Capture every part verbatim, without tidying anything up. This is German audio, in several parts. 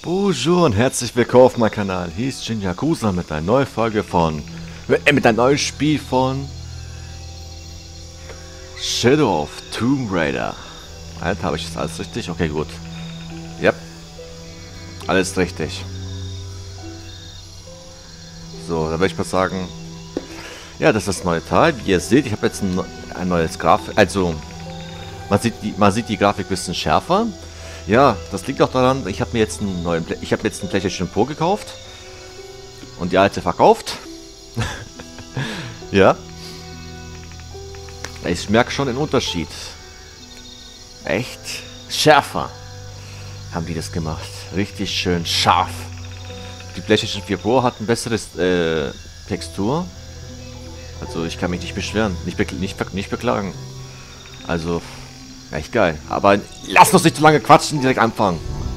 Bonjour und herzlich willkommen auf meinem Kanal. Hier ist Jin Yakuza mit einer neuen Folge von... Äh, mit einem neuen Spiel von... Shadow of Tomb Raider. Alter, habe ich das alles richtig? Okay, gut. Yep. Alles richtig. So, dann würde ich mal sagen... Ja, das ist das neue Teil. Wie ihr seht, ich habe jetzt ein, ein neues Grafik... Also... Man sieht, die, man sieht die Grafik ein bisschen schärfer. Ja, das liegt auch daran, ich habe mir jetzt einen neuen, Play ich habe jetzt einen PlayStation Pro gekauft und die alte verkauft. Ja, ich merke schon den Unterschied. Echt schärfer haben die das gemacht, richtig schön scharf. Die PlayStation vier Pro hat ein besseres äh, Textur, also ich kann mich nicht beschweren, nicht, be nicht, nicht beklagen. Also echt geil. Aber lass uns nicht zu lange quatschen, direkt anfangen.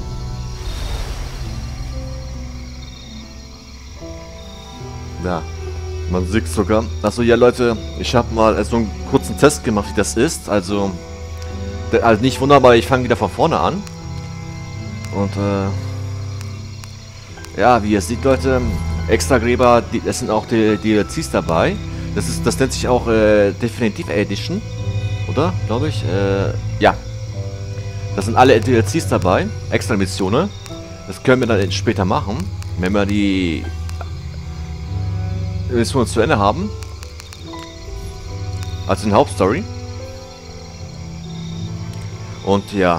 Ja, man sieht sogar. Achso, ja Leute, ich habe mal so einen kurzen Test gemacht, wie das ist. Also, also nicht wunderbar, ich fange wieder von vorne an. Und äh, ja, wie ihr seht Leute, Extragräber, es sind auch die D L Cs dabei. Das ist, das nennt sich auch äh, Definitive Edition. Oder? Glaube ich. Äh, ja. Das sind alle D L Cs dabei. Extra Missionen. Das können wir dann später machen. Wenn wir die Missionen zu Ende haben. Also eine Hauptstory. Und ja.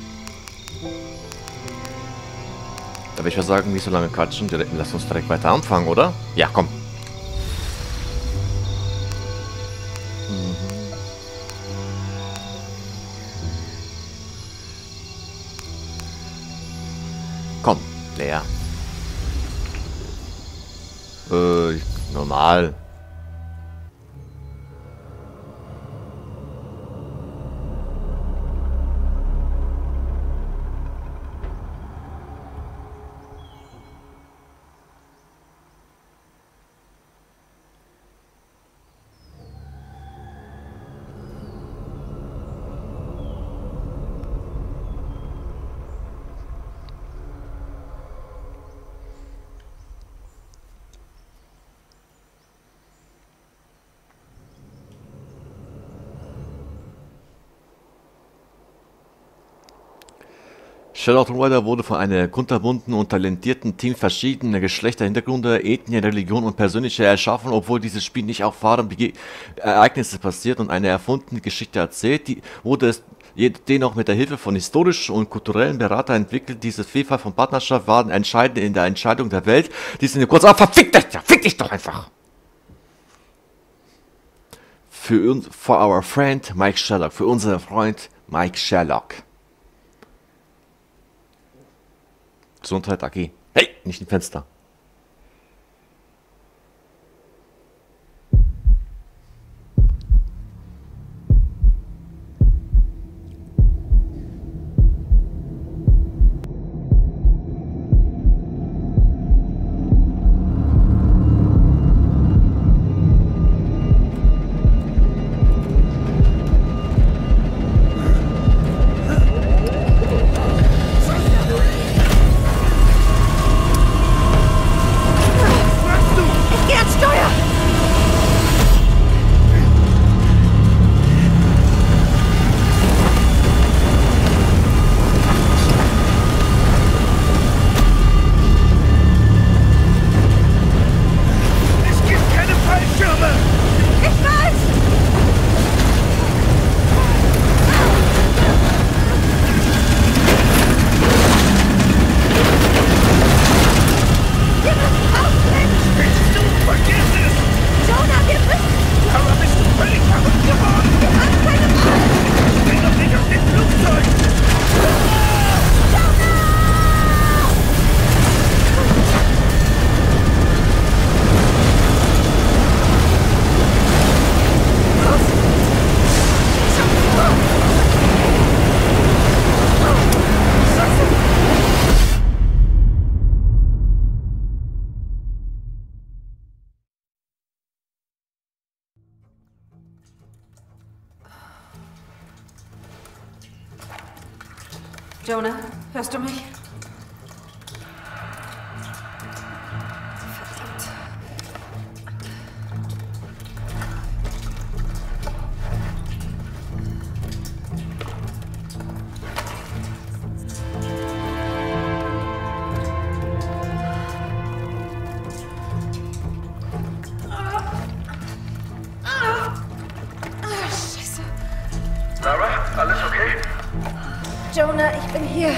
Da würde ich mal sagen, nicht so lange quatschen. Direkt, lass uns direkt weiter anfangen, oder? Ja, komm. Komm, leer. Äh, normal. Shadow of Tomb Raider wurde von einem kunterbunten und talentierten Team verschiedener Geschlechter, Hintergründe, Ethnien, Religion und persönliche erschaffen, obwohl dieses Spiel nicht auf wahren Bege Ereignisse basiert und eine erfundene Geschichte erzählt, die wurde es dennoch mit der Hilfe von historischen und kulturellen Beratern entwickelt. Diese Vielfalt von Partnerschaft waren entscheidend in der Entscheidung der Welt. Die sind kurz auf, verfick dich, verfick dich doch einfach! Für uns, for our friend Mike Sherlock, für unseren Freund Mike Sherlock. Gesundheit, A G. Hey, nicht im Fenster. Jonah, hörst du mich? Hier.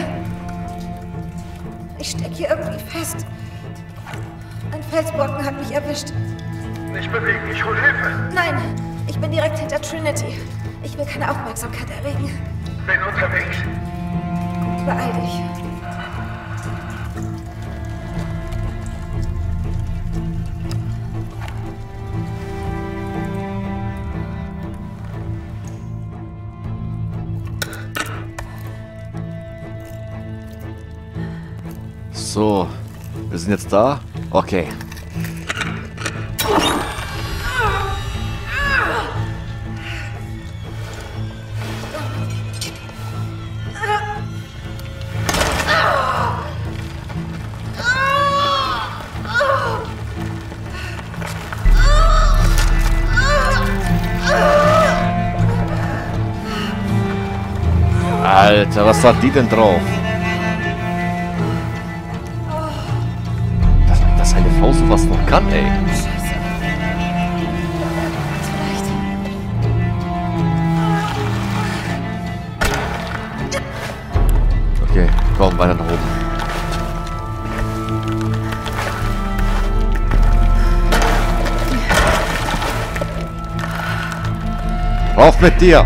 Ich stecke hier irgendwie fest. Ein Felsbrocken hat mich erwischt. Nicht bewegen, ich hol Hilfe. Nein, ich bin direkt hinter Trinity. Ich will keine Aufmerksamkeit erregen. Bin unterwegs. Gut, beeil dich. So, wir sind jetzt da. Okay. Alter, was hat die denn drauf? Dass, dass eine Frau sowas noch kann, ey. Scheiße. Okay, komm, weiter nach oben. Rauf mit dir!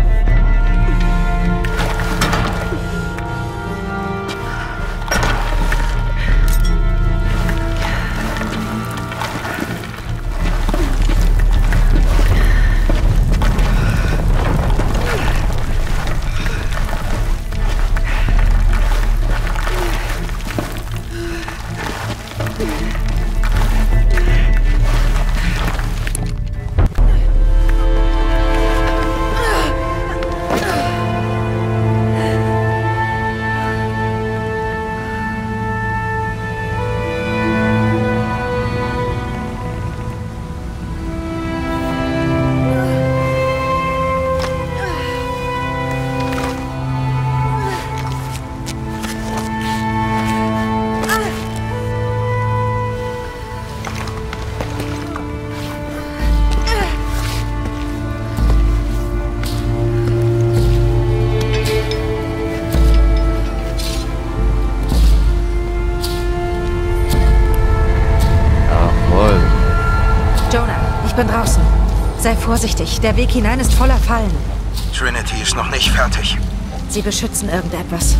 Ich bin draußen. Sei vorsichtig, der Weg hinein ist voller Fallen. Trinity ist noch nicht fertig. Sie beschützen irgendetwas.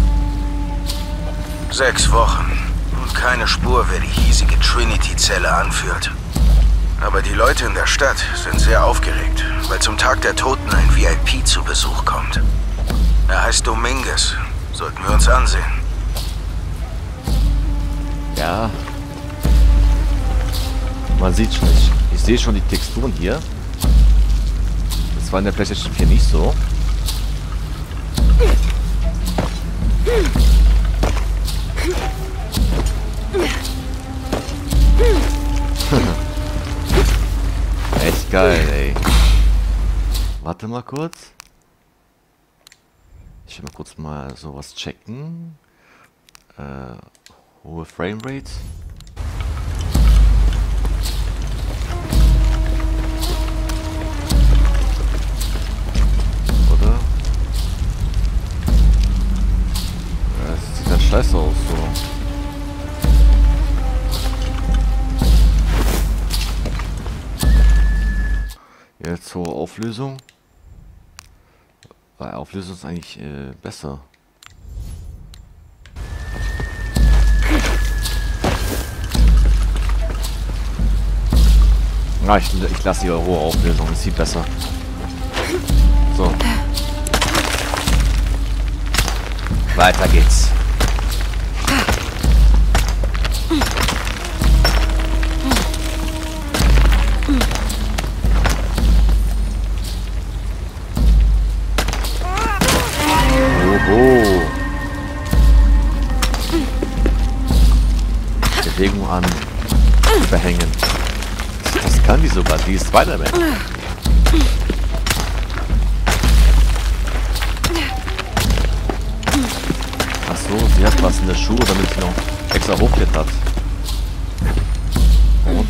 Sechs Wochen und keine Spur, wer die hiesige Trinity-Zelle anführt. Aber die Leute in der Stadt sind sehr aufgeregt, weil zum Tag der Toten ein V I P zu Besuch kommt. Er heißt Dominguez. Sollten wir uns ansehen. Ja. Man sieht schon, ich, ich sehe schon die Texturen hier. Das war in der PlayStation vier nicht so. Echt geil, ey. Warte mal kurz. Ich will mal kurz mal sowas checken. Äh, hohe Framerate. Oder? Ja, das sieht dann scheiße aus, so. Jetzt hohe Auflösung. Weil Auflösung ist eigentlich äh, besser. Ah, ich, ich lasse die hohe Auflösung, es sieht besser. So. Weiter geht's. Oho. Bewegung an. Verhängen. Das kann die sogar. Die ist Spider-Man. Ach so, sie hat was in der Schuhe, damit sie noch extra hochklettert. Und?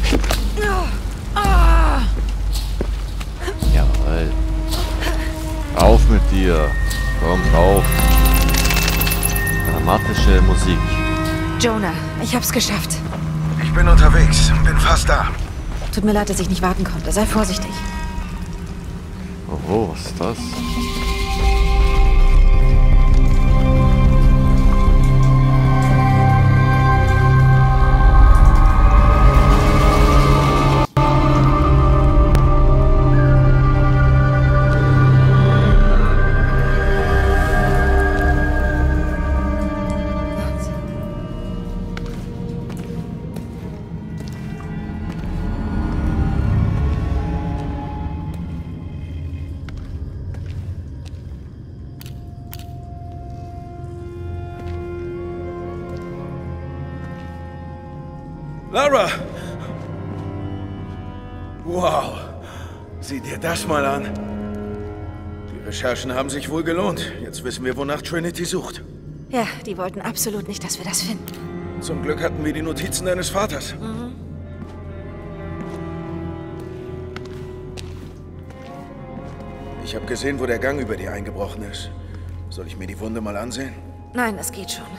Jawohl. Auf mit dir. Komm, rauf. Dramatische Musik. Jonah, ich hab's geschafft. Ich bin unterwegs, bin fast da. Tut mir leid, dass ich nicht warten konnte. Sei vorsichtig. Oh, was ist das? Lara! Wow! Sieh dir das mal an. Die Recherchen haben sich wohl gelohnt. Jetzt wissen wir, wonach Trinity sucht. Ja, die wollten absolut nicht, dass wir das finden. Zum Glück hatten wir die Notizen deines Vaters. Mhm. Ich habe gesehen, wo der Gang über dir eingebrochen ist. Soll ich mir die Wunde mal ansehen? Nein, es geht schon.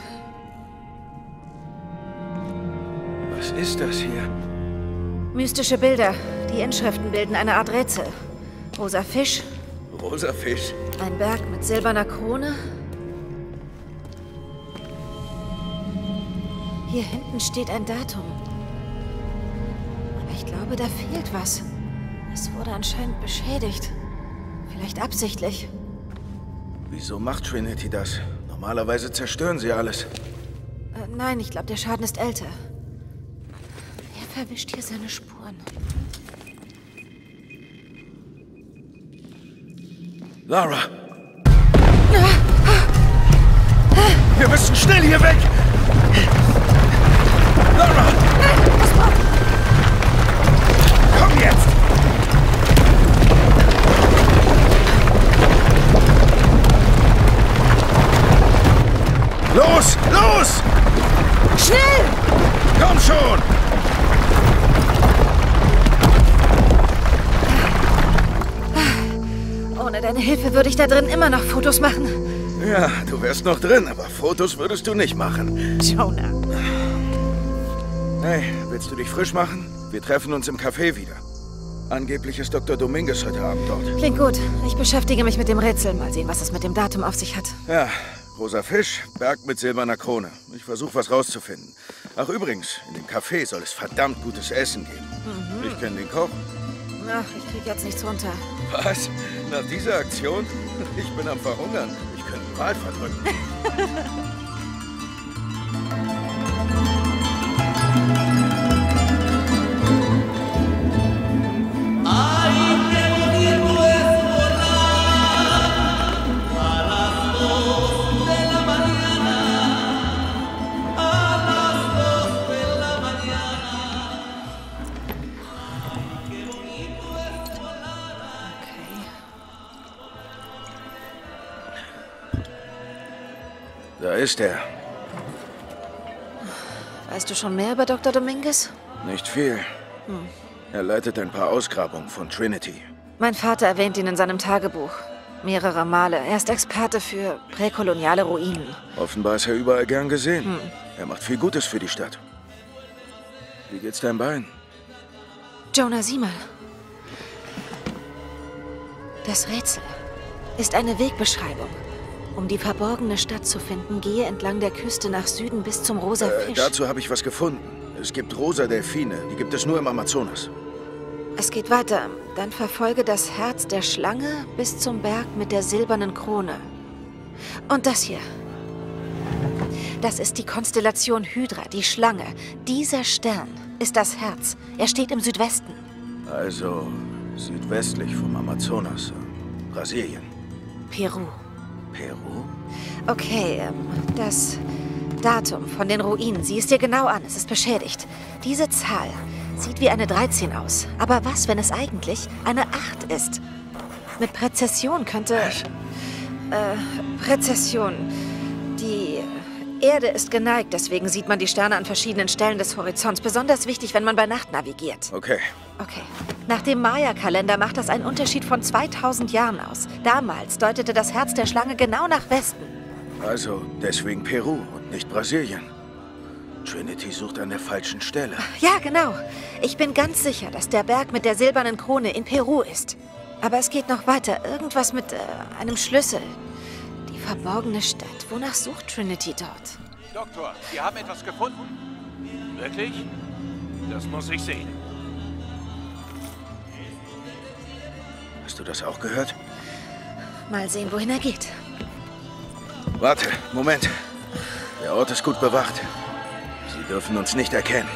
Was ist das hier? Mystische Bilder. Die Inschriften bilden eine Art Rätsel. Rosa Fisch, Rosa Fisch. ein Berg mit silberner Krone. Hier hinten steht ein Datum. Aber ich glaube, da fehlt was. Es wurde anscheinend beschädigt. Vielleicht absichtlich. Wieso macht Trinity das? Normalerweise zerstören sie alles. Äh, nein, ich glaube, der Schaden ist älter. Er verwischt hier seine Spuren. Lara! Wir müssen schnell hier weg! Lara! Komm jetzt! Los! Los! Schnell! Komm schon! Ohne deine Hilfe würde ich da drin immer noch Fotos machen. Ja, du wärst noch drin, aber Fotos würdest du nicht machen. Jonah. Hey, willst du dich frisch machen? Wir treffen uns im Café wieder. Angeblich ist Doktor Dominguez heute Abend dort. Klingt gut. Ich beschäftige mich mit dem Rätsel. Mal sehen, was es mit dem Datum auf sich hat. Ja, rosa Fisch, Berg mit silberner Krone. Ich versuche, was rauszufinden. Ach, übrigens, in dem Café soll es verdammt gutes Essen geben. Mhm. Ich kenne den Koch. Ach, ich krieg jetzt nichts runter. Was? Nach dieser Aktion? Ich bin am Verhungern. Ich könnte einen Wal verdrücken. Da ist er. Weißt du schon mehr über Doktor Dominguez? Nicht viel. Hm. Er leitet ein paar Ausgrabungen von Trinity. Mein Vater erwähnt ihn in seinem Tagebuch. Mehrere Male. Er ist Experte für präkoloniale Ruinen. Offenbar ist er überall gern gesehen. Hm. Er macht viel Gutes für die Stadt. Wie geht's deinem Bein? Jonah, sieh mal. Das Rätsel ist eine Wegbeschreibung. Um die verborgene Stadt zu finden, gehe entlang der Küste nach Süden bis zum Rosa Äh, Fisch. dazu habe ich was gefunden. Es gibt rosa Delfine. Die gibt es nur im Amazonas. Es geht weiter. Dann verfolge das Herz der Schlange bis zum Berg mit der silbernen Krone. Und das hier. Das ist die Konstellation Hydra, die Schlange. Dieser Stern ist das Herz. Er steht im Südwesten. Also südwestlich vom Amazonas. Brasilien. Peru. Peru? Okay, ähm, das Datum von den Ruinen. Sieh es dir genau an. Es ist beschädigt. Diese Zahl sieht wie eine dreizehn aus. Aber was, wenn es eigentlich eine acht ist? Mit Präzession könnte... Äh, Präzession. Die Erde ist geneigt, deswegen sieht man die Sterne an verschiedenen Stellen des Horizonts. Besonders wichtig, wenn man bei Nacht navigiert. Okay. Okay. Nach dem Maya-Kalender macht das einen Unterschied von zweitausend Jahren aus. Damals deutete das Herz der Schlange genau nach Westen. Also deswegen Peru und nicht Brasilien. Trinity sucht an der falschen Stelle. Ja, genau. Ich bin ganz sicher, dass der Berg mit der silbernen Krone in Peru ist. Aber es geht noch weiter. Irgendwas mit äh, einem Schlüssel. Die verborgene Stadt. Wonach sucht Trinity dort? Doktor, Sie haben etwas gefunden? Wirklich? Das muss ich sehen. Hast du das auch gehört? Mal sehen, wohin er geht. Warte, Moment. Der Ort ist gut bewacht. Sie dürfen uns nicht erkennen.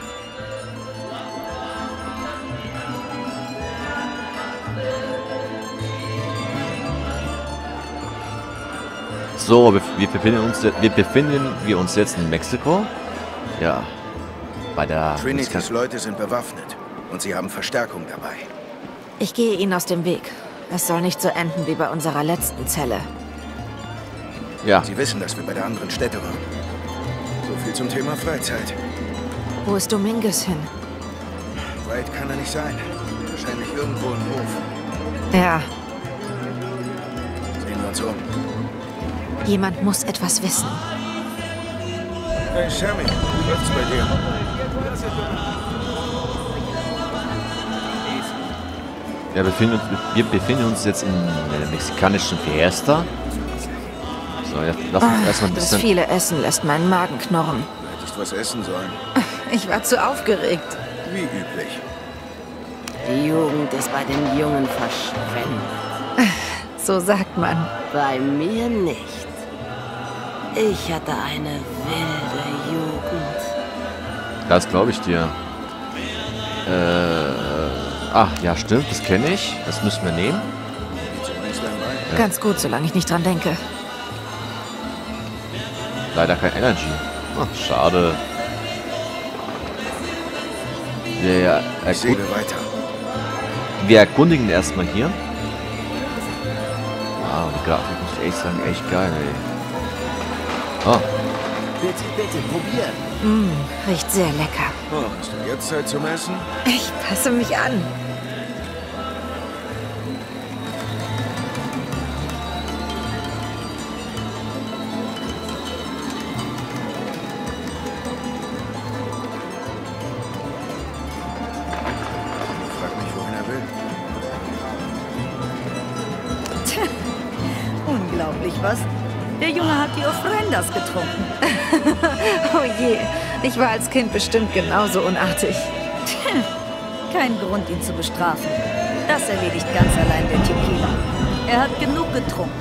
So, wir, wir, befinden uns, wir befinden wir uns jetzt in Mexiko. Ja, bei der... Trinitys Leute sind bewaffnet und sie haben Verstärkung dabei. Ich gehe ihnen aus dem Weg. Es soll nicht so enden wie bei unserer letzten Zelle. Ja. Sie wissen, dass wir bei der anderen Stätte waren. So viel zum Thema Freizeit. Wo ist Dominguez hin? Weit kann er nicht sein. Wahrscheinlich irgendwo im Hof. Ja. Sehen wir uns um. Jemand muss etwas wissen. Hey Sammy, wie läuft's bei dir? Ja, wir befinden uns, wir befinden uns jetzt in der mexikanischen Fiesta. So, jetzt lass uns Ach, erstmal ein das bisschen... viele Essen lässt meinen Magen knurren. Du hättest was essen sollen. Ich war zu aufgeregt. Wie üblich. Die Jugend ist bei den Jungen verschwendet. So sagt man. Bei mir nicht. Ich hatte eine wilde Jugend. Das glaube ich dir. Äh... Ach, ja, stimmt, das kenne ich. Das müssen wir nehmen. Ja. Ganz gut, solange ich nicht dran denke. Leider kein Energy. Ach, schade. Wir, Ich sehe erkund weiter. wir erkundigen erstmal hier. Wow, die Grafik muss ich echt sagen, echt geil, ey. Oh, Bitte, bitte, probier. Mm, riecht sehr lecker. Oh, hast du jetzt Zeit zum Essen? Ich passe mich an. Ich frag mich, wohin er will. Unglaublich, was? Der Junge hat die Ofrendas getrunken. Oh je, ich war als Kind bestimmt genauso unartig. Kein Grund, ihn zu bestrafen. Das erledigt ganz allein der Tequila. Er hat genug getrunken.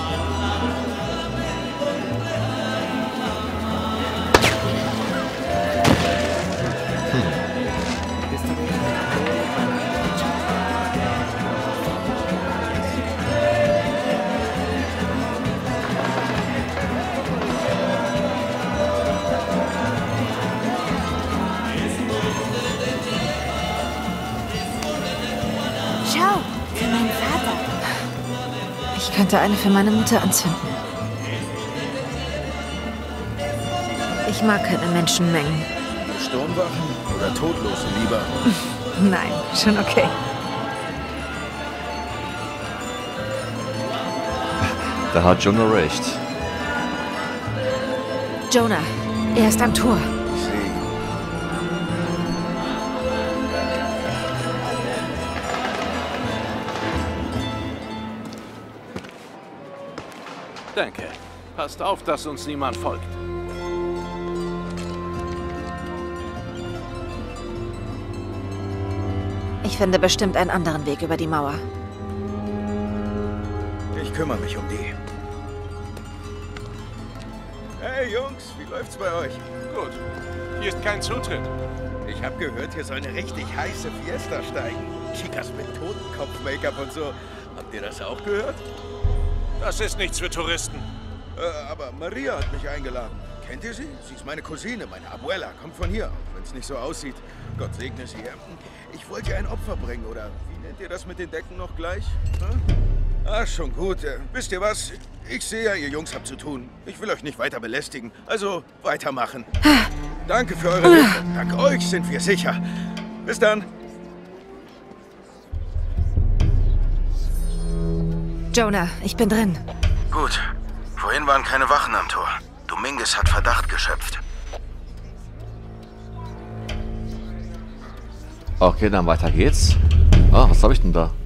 Schau, für meinen Vater. Ich könnte eine für meine Mutter anzünden. Ich mag keine Menschenmengen. Sturmwachen oder Todlose lieber? Nein, schon okay. da hat Jonah recht. Jonah, er ist am Tor. Ich sehe ihn. Danke. Passt auf, dass uns niemand folgt. Ich finde bestimmt einen anderen Weg über die Mauer. Ich kümmere mich um die. Hey Jungs, wie läuft's bei euch? Gut. Hier ist kein Zutritt. Ich habe gehört, hier soll eine richtig heiße Fiesta steigen. Chicas mit Totenkopf-Make-up und so. Habt ihr das auch gehört? Das ist nichts für Touristen. Äh, aber Maria hat mich eingeladen. Kennt ihr sie? Sie ist meine Cousine, meine Abuela. Kommt von hier, auch wenn es nicht so aussieht. Gott segne sie. Ich wollte ihr ein Opfer bringen, oder wie nennt ihr das mit den Decken noch gleich? Hm? Ach, schon gut. Äh, wisst ihr was? Ich sehe ja, ihr Jungs habt zu tun. Ich will euch nicht weiter belästigen. Also, weitermachen. Danke für eure Hilfe. Dank euch sind wir sicher. Bis dann. Jonah, ich bin drin. Gut. Vorhin waren keine Wachen am Tor. Dominguez hat Verdacht geschöpft. Okay, dann weiter geht's. Ah, was habe ich denn da?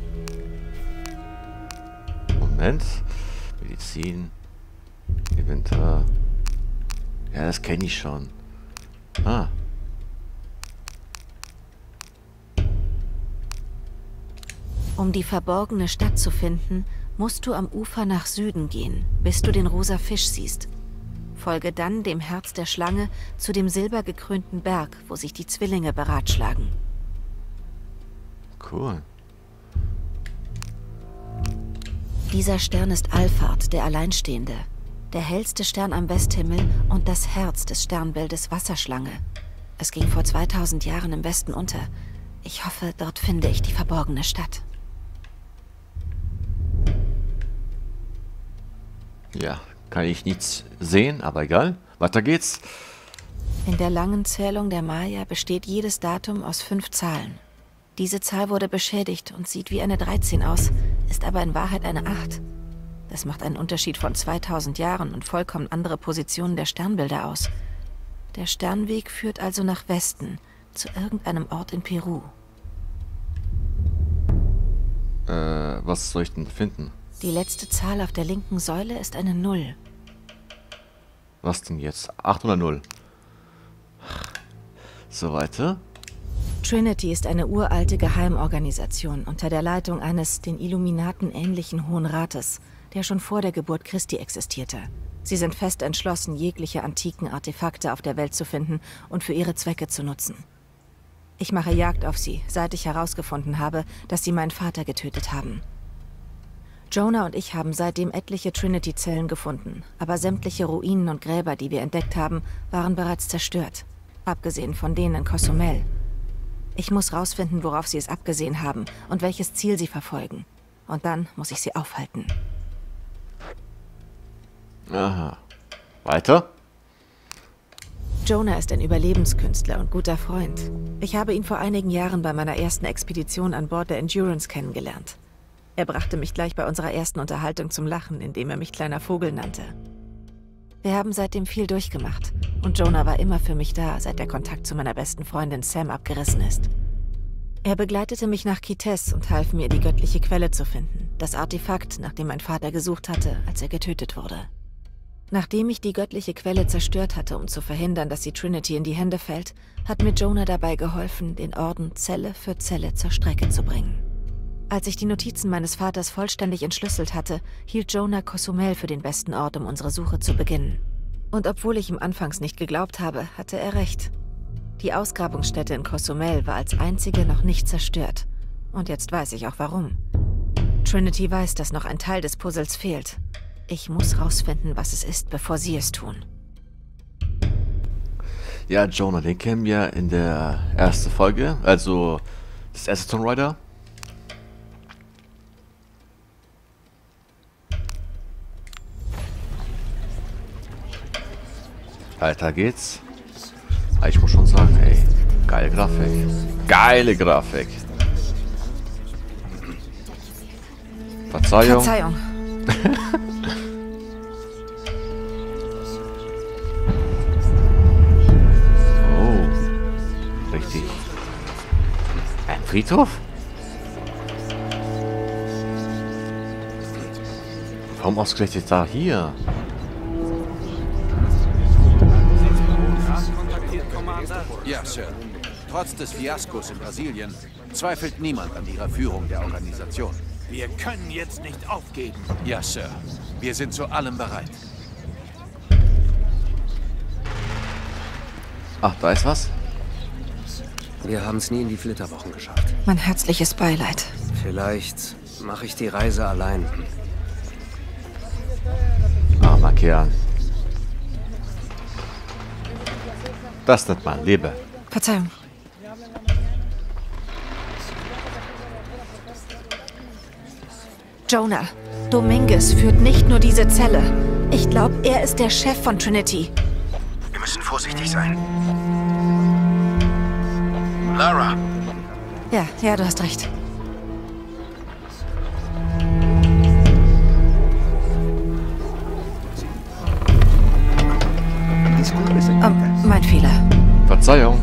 Moment. Medizin. Inventar. Ja, das kenne ich schon. Ah. Um die verborgene Stadt zu finden, musst du am Ufer nach Süden gehen, bis du den rosa Fisch siehst. Folge dann dem Herz der Schlange zu dem silbergekrönten Berg, wo sich die Zwillinge beratschlagen. Cool. Dieser Stern ist Alphard, der Alleinstehende. Der hellste Stern am Westhimmel und das Herz des Sternbildes Wasserschlange. Es ging vor zweitausend Jahren im Westen unter. Ich hoffe, dort finde ich die verborgene Stadt. Ja, kann ich nichts sehen, aber egal. Weiter geht's. In der langen Zählung der Maya besteht jedes Datum aus fünf Zahlen. Diese Zahl wurde beschädigt und sieht wie eine dreizehn aus, ist aber in Wahrheit eine acht. Das macht einen Unterschied von zweitausend Jahren und vollkommen andere Positionen der Sternbilder aus. Der Sternweg führt also nach Westen, zu irgendeinem Ort in Peru. Äh, was soll ich denn finden? Die letzte Zahl auf der linken Säule ist eine Null. Was denn jetzt? acht oder null? So, weiter. Trinity ist eine uralte Geheimorganisation unter der Leitung eines den Illuminaten ähnlichen Hohen Rates, der schon vor der Geburt Christi existierte. Sie sind fest entschlossen, jegliche antiken Artefakte auf der Welt zu finden und für ihre Zwecke zu nutzen. Ich mache Jagd auf sie, seit ich herausgefunden habe, dass sie meinen Vater getötet haben. Jonah und ich haben seitdem etliche Trinity-Zellen gefunden, aber sämtliche Ruinen und Gräber, die wir entdeckt haben, waren bereits zerstört. Abgesehen von denen in Cozumel. Ich muss rausfinden, worauf sie es abgesehen haben und welches Ziel sie verfolgen. Und dann muss ich sie aufhalten. Aha. Weiter? Jonah ist ein Überlebenskünstler und guter Freund. Ich habe ihn vor einigen Jahren bei meiner ersten Expedition an Bord der Endurance kennengelernt. Er brachte mich gleich bei unserer ersten Unterhaltung zum Lachen, indem er mich kleiner Vogel nannte. Wir haben seitdem viel durchgemacht und Jonah war immer für mich da, seit der Kontakt zu meiner besten Freundin Sam abgerissen ist. Er begleitete mich nach Kitez und half mir, die göttliche Quelle zu finden, das Artefakt, nach dem mein Vater gesucht hatte, als er getötet wurde. Nachdem ich die göttliche Quelle zerstört hatte, um zu verhindern, dass die Trinity in die Hände fällt, hat mir Jonah dabei geholfen, den Orden Zelle für Zelle zur Strecke zu bringen. Als ich die Notizen meines Vaters vollständig entschlüsselt hatte, hielt Jonah Cozumel für den besten Ort, um unsere Suche zu beginnen. Und obwohl ich ihm anfangs nicht geglaubt habe, hatte er recht. Die Ausgrabungsstätte in Cozumel war als einzige noch nicht zerstört. Und jetzt weiß ich auch warum. Trinity weiß, dass noch ein Teil des Puzzles fehlt. Ich muss rausfinden, was es ist, bevor sie es tun. Ja, Jonah, den kennen wir in der ersten Folge, also das erste Tomb Raider. Weiter geht's. Ich muss schon sagen, ey, geile Grafik. Geile Grafik. Verzeihung. Verzeihung. Oh. Richtig. Ein Friedhof? Warum ausgerechnet da hier? Ja, Sir. Trotz des Fiaskos in Brasilien zweifelt niemand an ihrer Führung der Organisation. Wir können jetzt nicht aufgeben. Ja, Sir. Wir sind zu allem bereit. Ach, da ist was? Wir haben es nie in die Flitterwochen geschafft. Mein herzliches Beileid. Vielleicht mache ich die Reise allein. Armer Kerl. Das nennt man Liebe. Verzeihung. Jonah, Dominguez führt nicht nur diese Zelle. Ich glaube, er ist der Chef von Trinity. Wir müssen vorsichtig sein. Lara! Ja, ja, du hast recht. Verzeihung.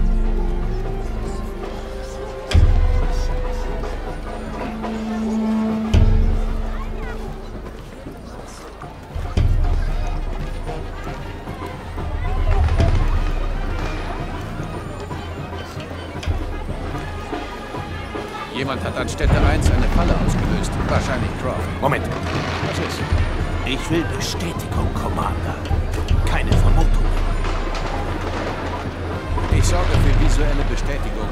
Jemand hat an Stätte eins eine Falle ausgelöst. Wahrscheinlich Croft. Moment. Was ist? Ich will Bestätigung, Commander. Keine Vermutung. Ich sorge für visuelle Bestätigung.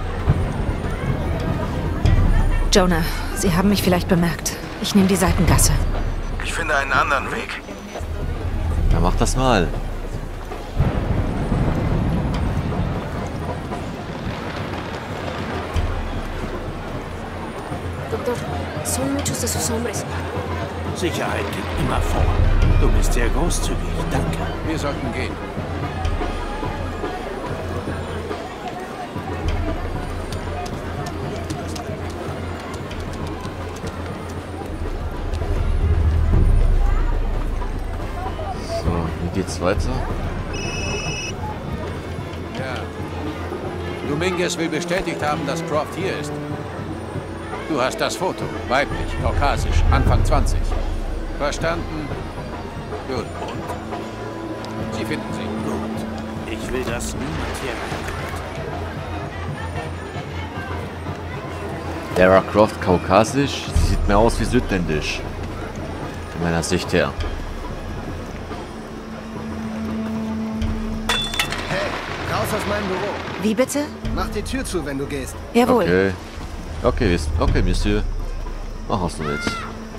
Jonah, Sie haben mich vielleicht bemerkt. Ich nehme die Seitengasse. Ich finde einen anderen Weg. Ja, mach das mal. Doctor, son muchos de sus hombres. Sicherheit geht immer vor. Du bist sehr großzügig, danke. Wir sollten gehen. So, wie geht's weiter? Ja. Dominguez will bestätigt haben, dass Croft hier ist. Du hast das Foto. Weiblich, kaukasisch, Anfang zwanzig. Verstanden? Gut. Und? Sie finden sie. Gut. Ich will, dass niemand hier reinkommt. Lara Croft kaukasisch, sie sieht mehr aus wie südländisch. Von meiner Sicht her. Hey, raus aus meinem Büro. Wie bitte? Mach die Tür zu, wenn du gehst. Jawohl. Okay. Okay, okay, Monsieur. Mach was du willst.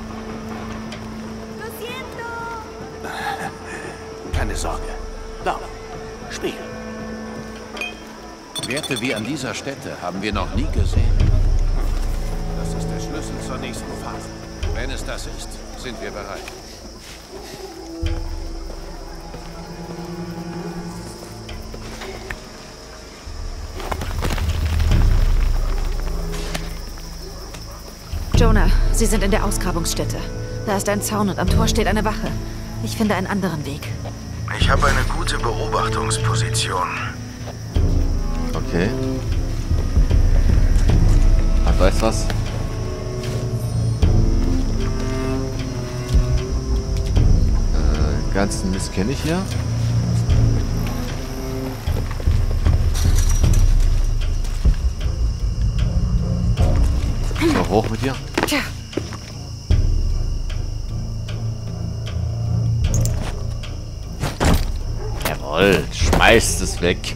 Keine Sorge. Lauf. Spiel. Werte wie an dieser Stätte haben wir noch nie gesehen. Das ist der Schlüssel zur nächsten Phase. Wenn es das ist, sind wir bereit. Jonah, Sie sind in der Ausgrabungsstätte. Da ist ein Zaun und am Tor steht eine Wache. Ich finde einen anderen Weg. Ich habe eine gute Beobachtungsposition. Okay. Ach, weißt du was? Äh, ganzen Mist kenne ich hier. So, hoch mit dir. Tja. Jawohl, schmeißt es weg.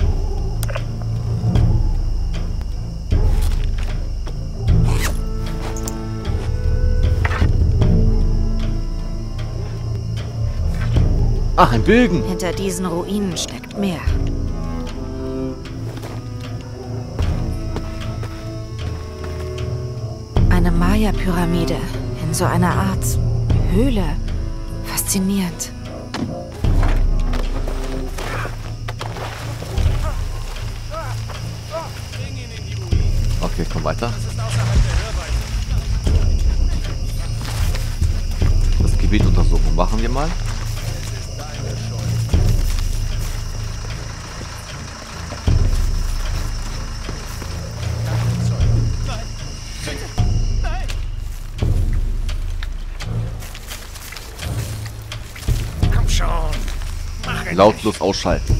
Ach, ein Bögen. Hinter diesen Ruinen steckt mehr. Eine Maya-Pyramide in so einer Art Höhle. Faszinierend. Okay, komm weiter. Das Gebiet untersuchen. Machen wir mal. Lautlos ausschalten.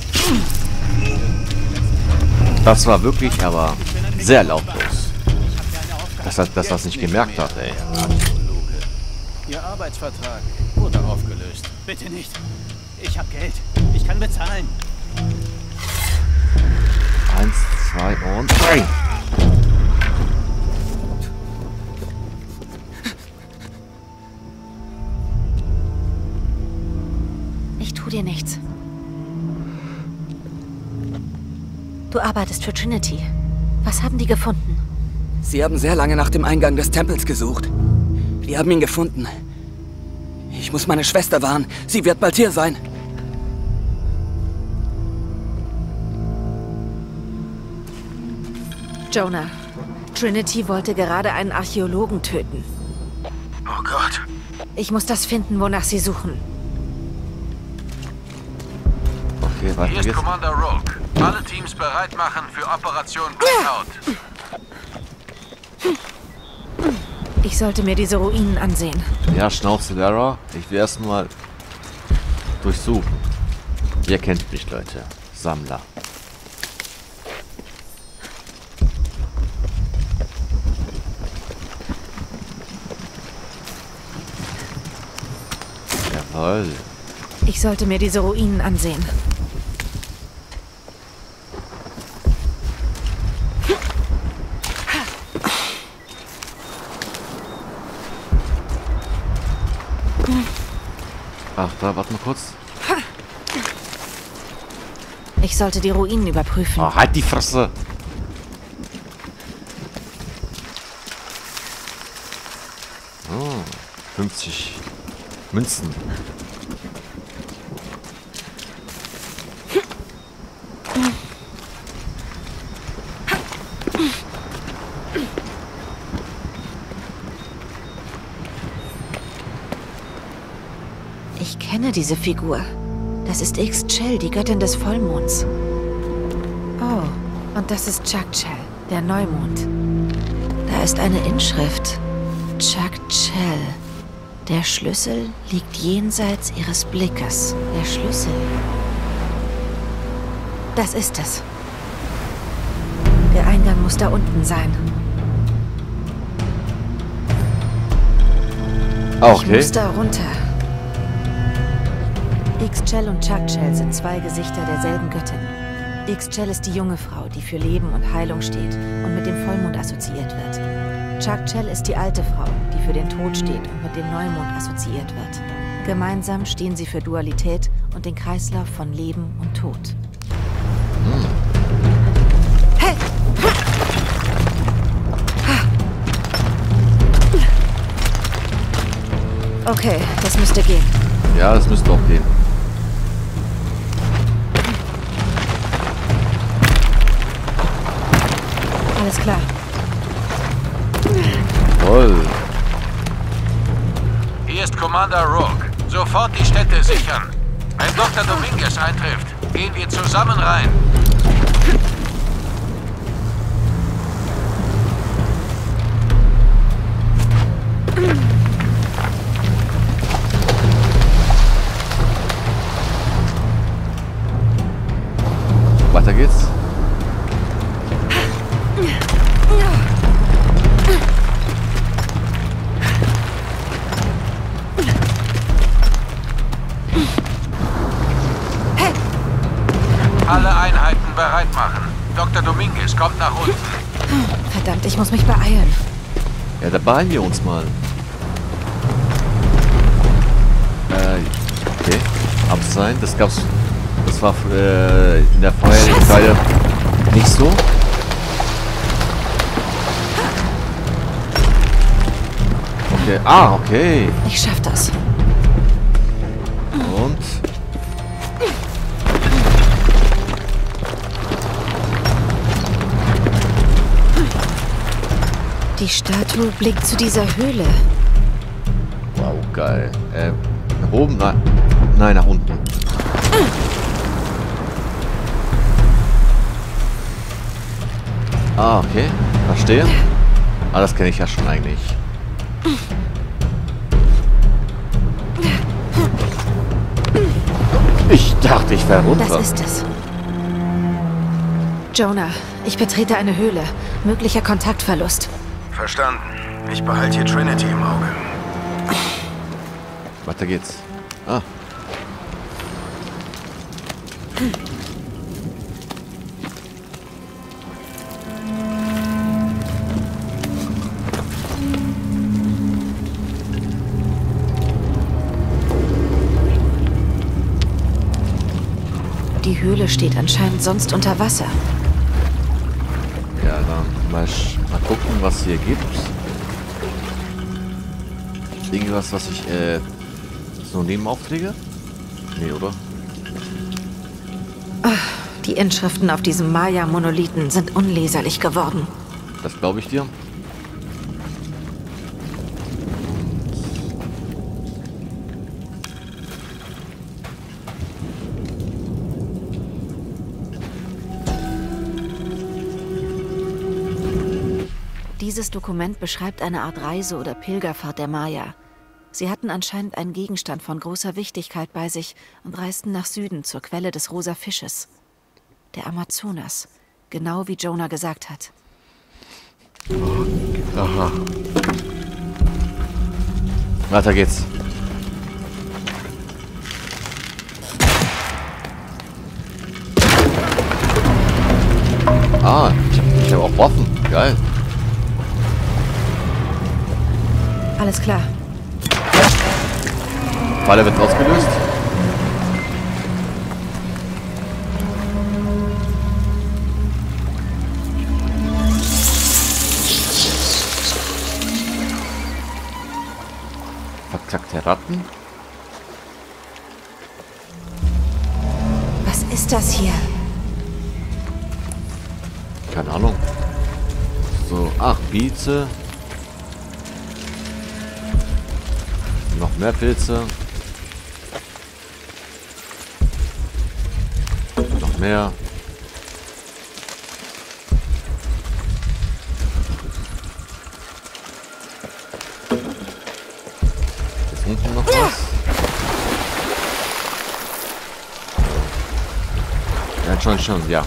Das war wirklich aber sehr lautlos. Dass er dass das nicht gemerkt hat, ey. Ihr Arbeitsvertrag wurde aufgelöst. Bitte nicht. Ich habe Geld. Ich kann bezahlen. Eins, zwei und drei. Ich tu dir nichts. Du arbeitest für Trinity. Was haben die gefunden? Sie haben sehr lange nach dem Eingang des Tempels gesucht. Wir haben ihn gefunden. Ich muss meine Schwester warnen. Sie wird bald hier sein. Jonah, Trinity wollte gerade einen Archäologen töten. Oh Gott. Ich muss das finden, wonach sie suchen. Okay, weiter Hier ist geht's. Commander Rogue. Alle Teams bereit machen für Operation Blackout. Ich sollte mir diese Ruinen ansehen. Ja, Schnauze, Lara. Ich will erstmal durchsuchen. Ihr kennt mich, Leute. Sammler. Jawohl. Ich sollte mir diese Ruinen ansehen. Ach, da, warte mal kurz. Ich sollte die Ruinen überprüfen. Oh, halt die Fresse! Oh, fünfzig Münzen. Ich kenne diese Figur. Das ist Ixchel, die Göttin des Vollmonds. Oh, und das ist Chakchel, der Neumond. Da ist eine Inschrift. Chakchel. Der Schlüssel liegt jenseits ihres Blickes. Der Schlüssel. Das ist es. Der Eingang muss da unten sein. Okay. Ich muss da runter. Ixchel und Chakchel sind zwei Gesichter derselben Göttin. Ixchel ist die junge Frau, die für Leben und Heilung steht und mit dem Vollmond assoziiert wird. Chakchel ist die alte Frau, die für den Tod steht und mit dem Neumond assoziiert wird. Gemeinsam stehen sie für Dualität und den Kreislauf von Leben und Tod. Hm. Hey! Okay, das müsste gehen. Ja, das müsste auch gehen. Alles klar. Toll. Hier ist Commander Rogue. Sofort die Städte sichern. Wenn Doktor Dominguez eintrifft, gehen wir zusammen rein. Weiter geht's. Alle Einheiten bereit machen. Doktor Dominguez kommt nach unten. Verdammt, ich muss mich beeilen. Ja, da beeilen wir uns mal. Äh, okay. Absein, das gab's. Das war äh, in der vorherigen Teile nicht so. Okay. Ah, okay. Ich schaff das. Und? Die Statue blickt zu dieser Höhle. Wow, geil. Äh, nach oben? Nein. Nein, nach unten. Ah, okay. Verstehe. Ah, das kenne ich ja schon eigentlich. Ich dachte, ich wäre runter. Das ist es. Jonah, ich betrete eine Höhle. Möglicher Kontaktverlust. Verstanden. Ich behalte hier Trinity im Auge. Weiter geht's. Ah. Die Höhle steht anscheinend sonst unter Wasser. Ja, dann mal, mal gucken, was hier gibt. Irgendwas, was ich, äh, so Nebenaufträge? Nee, oder? Die Inschriften auf diesem Maya-Monolithen sind unleserlich geworden. Das glaube ich dir. Dieses Dokument beschreibt eine Art Reise oder Pilgerfahrt der Maya. Sie hatten anscheinend einen Gegenstand von großer Wichtigkeit bei sich und reisten nach Süden zur Quelle des rosa Fisches. Der Amazonas. Genau wie Jonah gesagt hat. Aha. Weiter geht's. Ah, ich habe ich hab auch Waffen. Geil. Alles klar. Falle wird ausgelöst. Verkackte Ratten. Was ist das hier? Keine Ahnung. So, ach, Bize. Noch mehr Pilze. Noch mehr. Ist unten noch was? Ja, schon, schon, ja.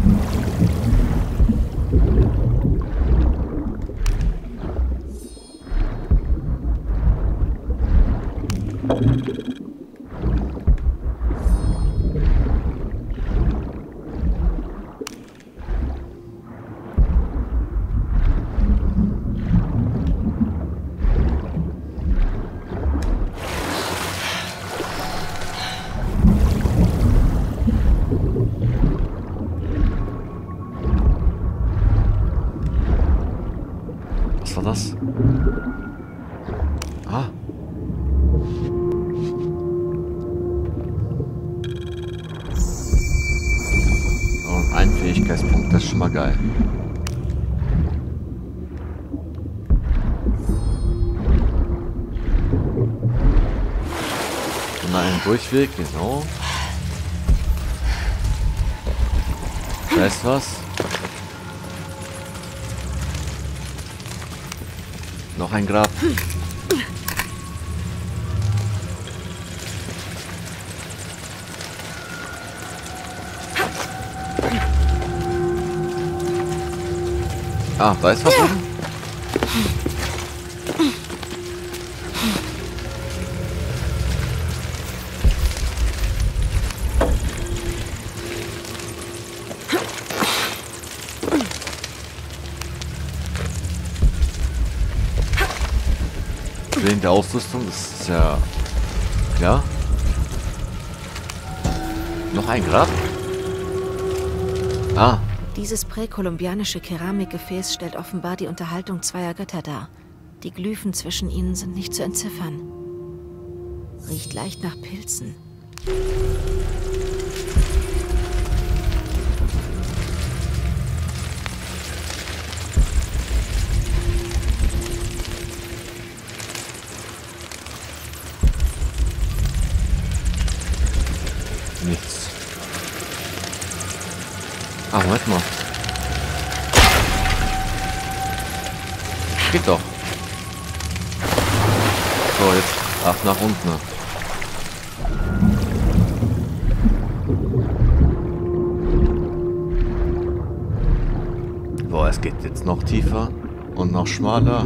Was war das? Ah. Und ein Fähigkeitspunkt, das ist schon mal geil. Und einen Durchweg, genau. Da ist was. Noch ein Grab. Ah, da ist was oben. Wegen der Ausrüstung, das ist ja... Ja. Noch ein Grab? Ah. Dieses präkolumbianische Keramikgefäß stellt offenbar die Unterhaltung zweier Götter dar. Die Glyphen zwischen ihnen sind nicht zu entziffern. Riecht leicht nach Pilzen. Nichts. Ah, Moment mal. Geht doch. So, jetzt ab nach unten. Boah, es geht jetzt noch tiefer und noch schmaler.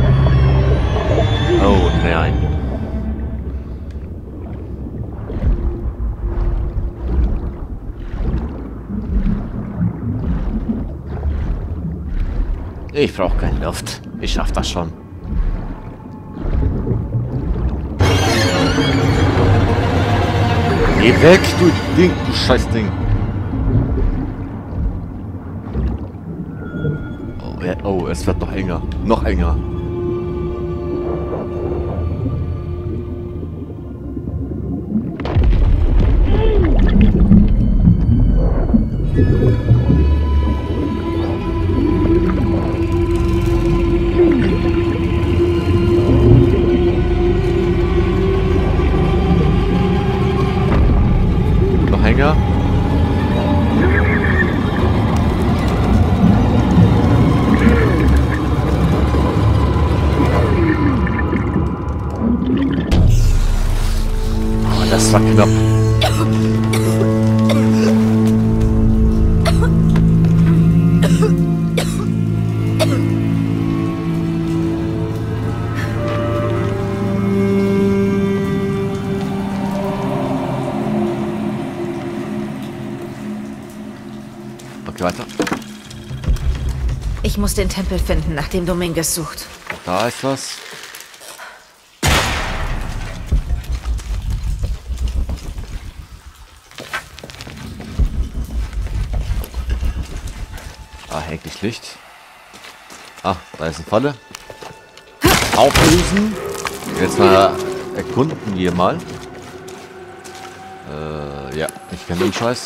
Oh nein. Ich brauche keine Luft. Ich schaff das schon. Geh weg, du Ding, du Scheißding. Oh, ja, oh, es wird noch enger. Noch enger. Hänger. Das war knapp. Okay, weiter. Ich muss den Tempel finden, nach dem Dominguez sucht. Da ist was. Ah, eigentlich Licht. Ah, da ist eine Falle. Auflösen. Jetzt mal erkunden wir mal. Äh, ja, ich kenne den Scheiß.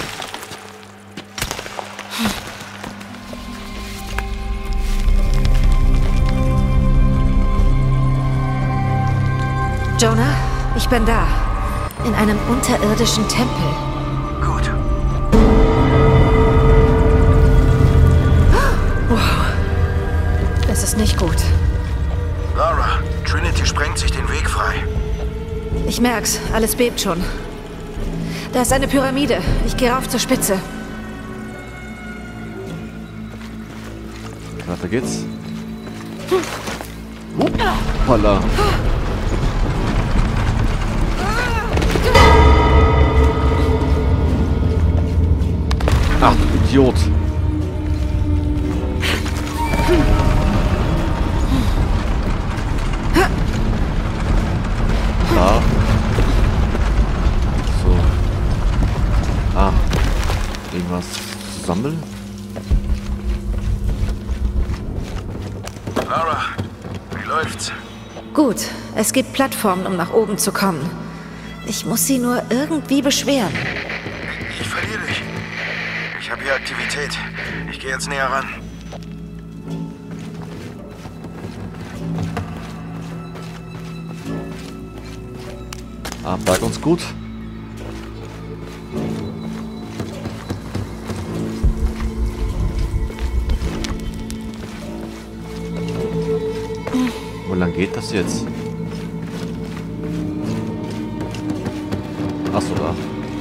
Jonah, ich bin da. In einem unterirdischen Tempel. Gut. Wow. Das ist nicht gut. Lara, Trinity sprengt sich den Weg frei. Ich merk's, alles bebt schon. Da ist eine Pyramide. Ich gehe rauf zur Spitze. Weiter geht's. Hoppala. Ach, du Idiot. Da. So. Ah. Irgendwas sammeln? Lara, wie läuft's? Gut, es gibt Plattformen, um nach oben zu kommen. Ich muss sie nur irgendwie beschweren. Ich verliere dich. Ich habe hier Aktivität. Ich gehe jetzt näher ran. Ah, bleib uns gut. Wo lang geht das jetzt? Achso, da.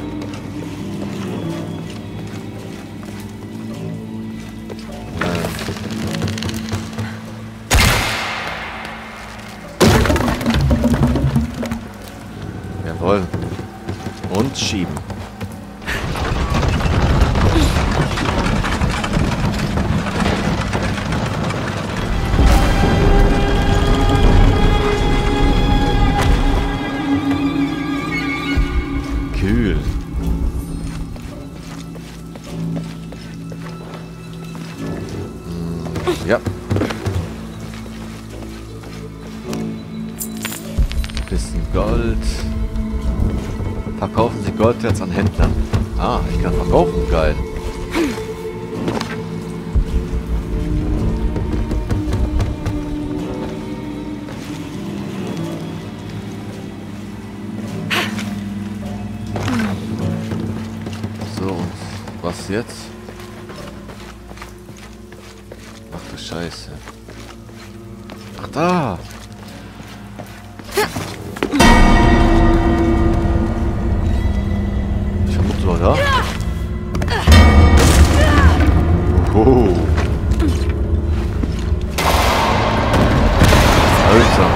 Jawohl. Und schieben. Kühl. Ja. Bisschen Gold. Verkaufen Sie Gold jetzt an Händler. Ah, ich kann verkaufen. Geil. So, und was jetzt? Ach du Scheiße. Ach da! Oder? Oh. Alter.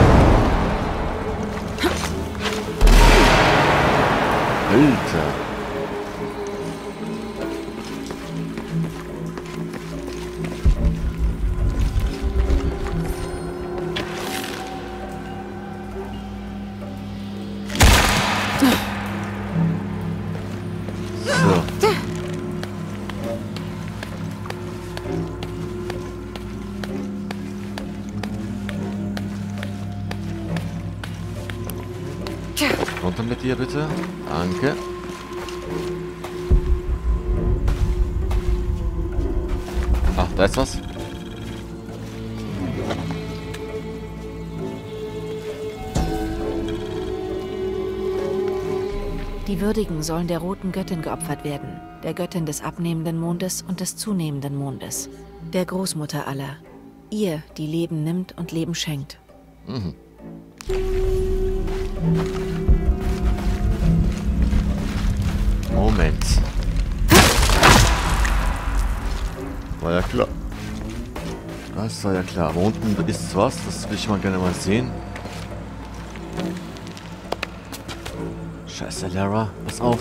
Alter. Runter mit dir bitte. Danke. Ach, da ist was. Die Würdigen sollen der roten Göttin geopfert werden, der Göttin des abnehmenden Mondes und des zunehmenden Mondes, der Großmutter aller. Ihr, die Leben nimmt und Leben schenkt. Mhm. Moment. War ja klar. Das war ja klar. Aber unten ist was, das will ich mal gerne mal sehen. Scheiße, Lara, pass auf.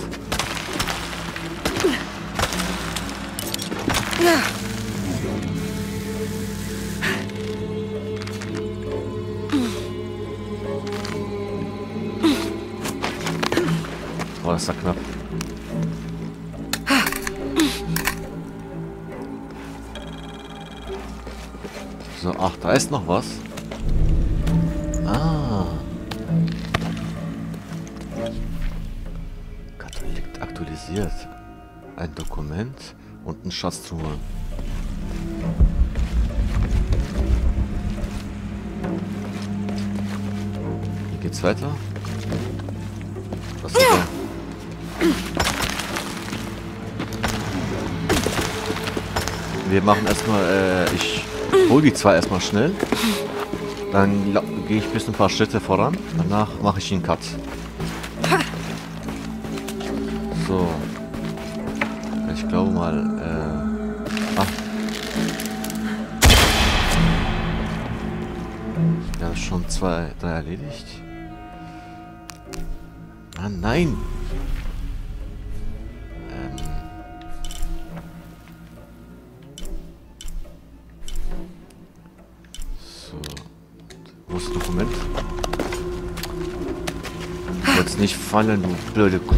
Oh, das war knapp. So, ach, da ist noch was. Ah. Katholik aktualisiert. Ein Dokument und ein Schatztruhe. Hier geht's weiter. Was ist da? Wir machen erstmal, äh, ich hol die zwei erstmal schnell. Dann gehe ich bis ein paar Schritte voran. Danach mache ich einen Cut. So. Ich glaube mal, äh. Ah. Ja, schon zwei, drei erledigt. Ah, nein! Ähm. So. Wo ist das Dokument? Du wolltest nicht fallen, du blöde Kuh.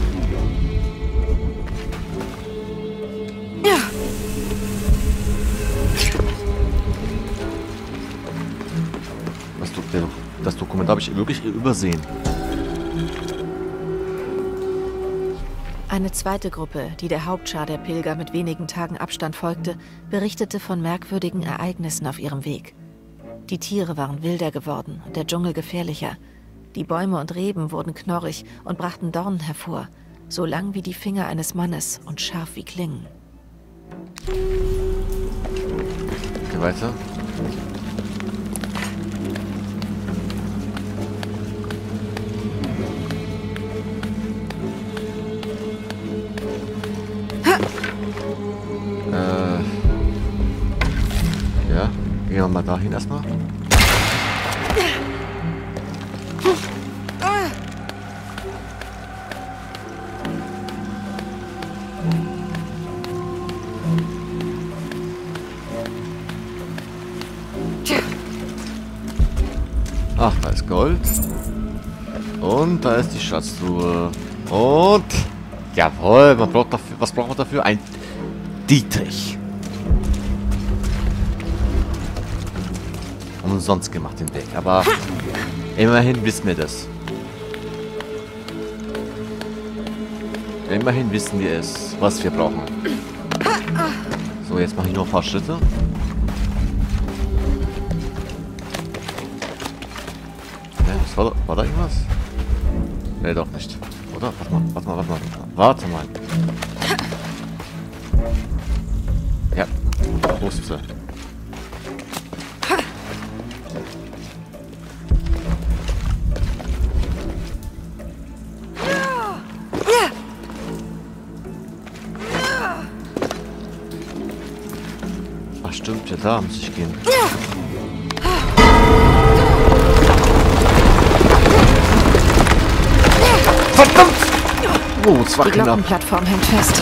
Das, Do das Dokument habe ich wirklich übersehen. Eine zweite Gruppe, die der Hauptschar der Pilger mit wenigen Tagen Abstand folgte, berichtete von merkwürdigen Ereignissen auf ihrem Weg. Die Tiere waren wilder geworden und der Dschungel gefährlicher. Die Bäume und Reben wurden knorrig und brachten Dornen hervor, so lang wie die Finger eines Mannes und scharf wie Klingen. Geh weiter. Äh. Ja, gehen wir mal dahin erstmal. Ach, da ist Gold. Und da ist die Schatztruhe. Und... Jawohl, man braucht dafür... Was braucht man dafür? Ein Dietrich. Umsonst gemacht den Weg. Aber immerhin wissen wir das. Immerhin wissen wir es, was wir brauchen. So, jetzt mache ich noch ein paar Schritte. War da, war da irgendwas? Ne, doch nicht. Oder? Warte mal, warte mal, warte mal. Warte mal. Ja. Wo ist sie? Ach stimmt, ja, da muss ich gehen. Verdammt! Oh, es war Die knapp. Glockenplattform hängt fest.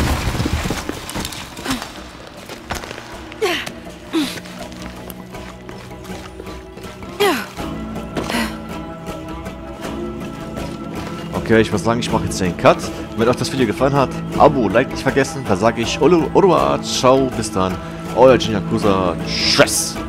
Okay, ich muss sagen, ich mache jetzt den Cut. Wenn euch das Video gefallen hat, Abo, Like nicht vergessen. Da sage ich Olu, Orua, ciao, bis dann. Euer Jin Yakuza, tschüss!